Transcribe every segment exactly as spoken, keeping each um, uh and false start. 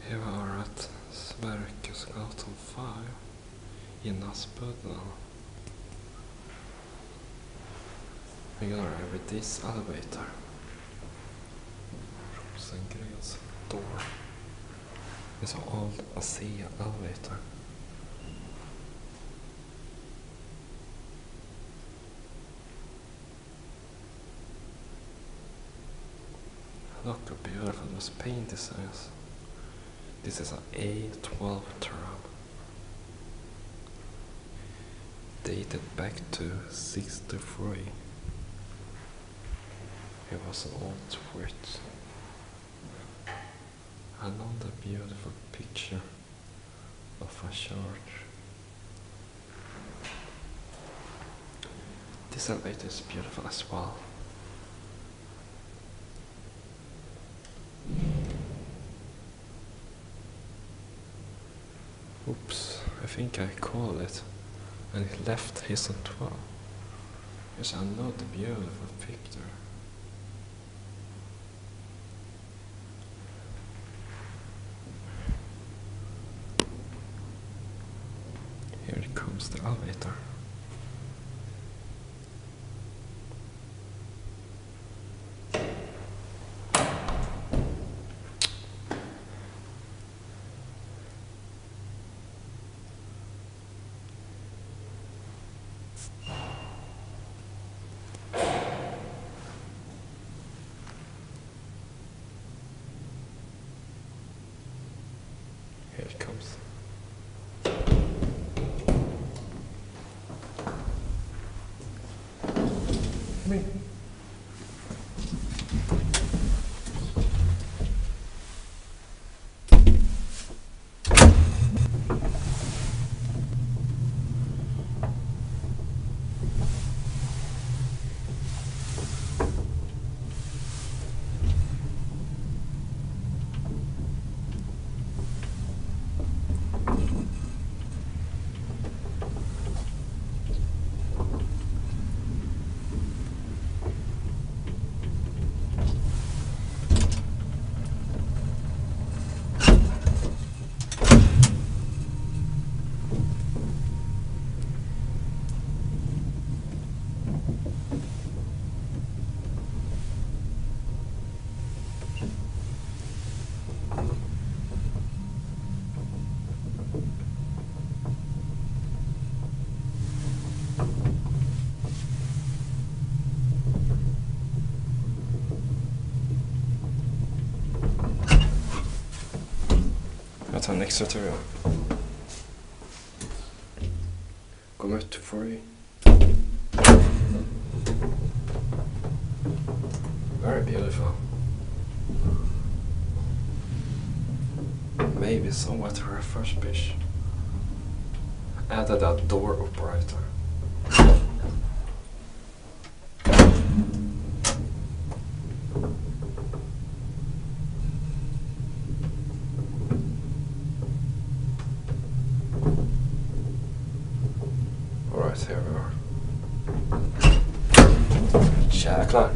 Här var ett Sverkesgatan fem i Nassböden. We're gonna ride this elevator. Rosengrens door. It's an old ASEA elevator. Look how beautiful those paint designs. This is an A twelve tram. Dated back to sixty-three. It was an old switch. I love the beautiful picture of a church. This elevator is beautiful as well. Oops, I think I called it and it left his on twelve. Yes, another beautiful picture. Here comes the elevator. Here it comes. Me. Jag tar en extra tur. Kom ut free. Very beautiful. Maybe somewhat refurbished. Added a door operator. Alright, here we are. Jäklar.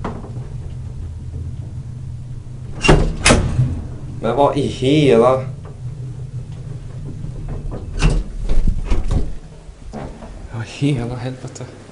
Men vad i hela... Vad i hela helvete.